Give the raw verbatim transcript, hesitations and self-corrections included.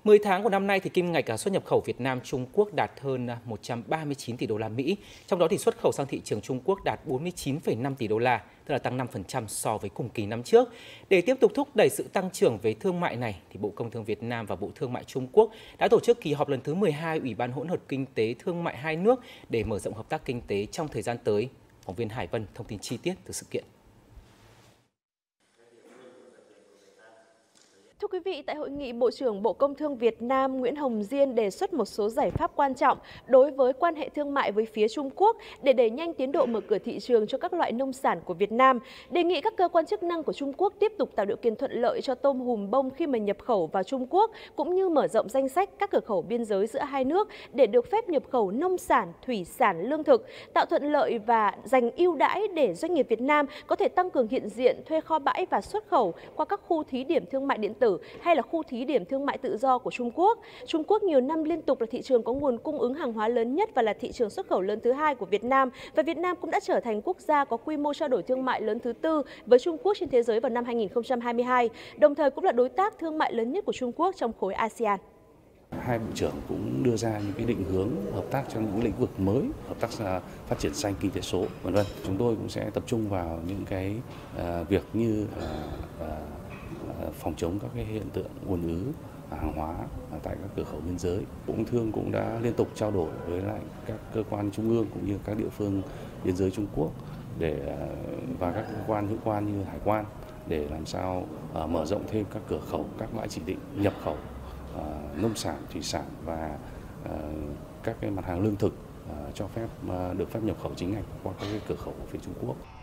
mười tháng của năm nay thì kim ngạch xuất nhập khẩu Việt Nam Trung Quốc đạt hơn một trăm ba mươi chín tỷ đô la Mỹ, trong đó thì xuất khẩu sang thị trường Trung Quốc đạt bốn mươi chín phẩy năm tỷ đô la, tức là tăng năm phần trăm so với cùng kỳ năm trước. Để tiếp tục thúc đẩy sự tăng trưởng về thương mại này, thì Bộ Công Thương Việt Nam và Bộ Thương mại Trung Quốc đã tổ chức kỳ họp lần thứ mười hai Ủy ban hỗn hợp kinh tế thương mại hai nước để mở rộng hợp tác kinh tế trong thời gian tới. Phóng viên Hải Vân thông tin chi tiết từ sự kiện. Thưa quý vị, tại hội nghị, Bộ trưởng Bộ Công Thương Việt Nam Nguyễn Hồng Diên đề xuất một số giải pháp quan trọng đối với quan hệ thương mại với phía Trung Quốc để đẩy nhanh tiến độ mở cửa thị trường cho các loại nông sản của Việt Nam. Đề nghị các cơ quan chức năng của Trung Quốc tiếp tục tạo điều kiện thuận lợi cho tôm hùm bông khi mà nhập khẩu vào Trung Quốc, cũng như mở rộng danh sách các cửa khẩu biên giới giữa hai nước để được phép nhập khẩu nông sản, thủy sản, lương thực, tạo thuận lợi và dành ưu đãi để doanh nghiệp Việt Nam có thể tăng cường hiện diện, thuê kho bãi và xuất khẩu qua các khu thí điểm thương mại điện tử hay là khu thí điểm thương mại tự do của Trung Quốc. Trung Quốc nhiều năm liên tục là thị trường có nguồn cung ứng hàng hóa lớn nhất và là thị trường xuất khẩu lớn thứ hai của Việt Nam. Và Việt Nam cũng đã trở thành quốc gia có quy mô trao đổi thương mại lớn thứ tư với Trung Quốc trên thế giới vào năm hai nghìn không trăm hai mươi hai, đồng thời cũng là đối tác thương mại lớn nhất của Trung Quốc trong khối a sê an. Hai bộ trưởng cũng đưa ra những cái định hướng hợp tác trong những lĩnh vực mới, hợp tác phát triển xanh, kinh tế số, vân vân. Chúng tôi cũng sẽ tập trung vào những cái uh, việc như uh, uh, phòng chống các cái hiện tượng ùn ứ hàng hóa tại các cửa khẩu biên giới. Bộ Công Thương cũng đã liên tục trao đổi với lại các cơ quan trung ương cũng như các địa phương biên giới Trung Quốc để và các cơ quan hữu quan như hải quan để làm sao uh, mở rộng thêm các cửa khẩu, các bãi chỉ định nhập khẩu uh, nông sản, thủy sản và uh, các cái mặt hàng lương thực uh, cho phép uh, được phép nhập khẩu chính ngạch qua các cái cửa khẩu của phía Trung Quốc.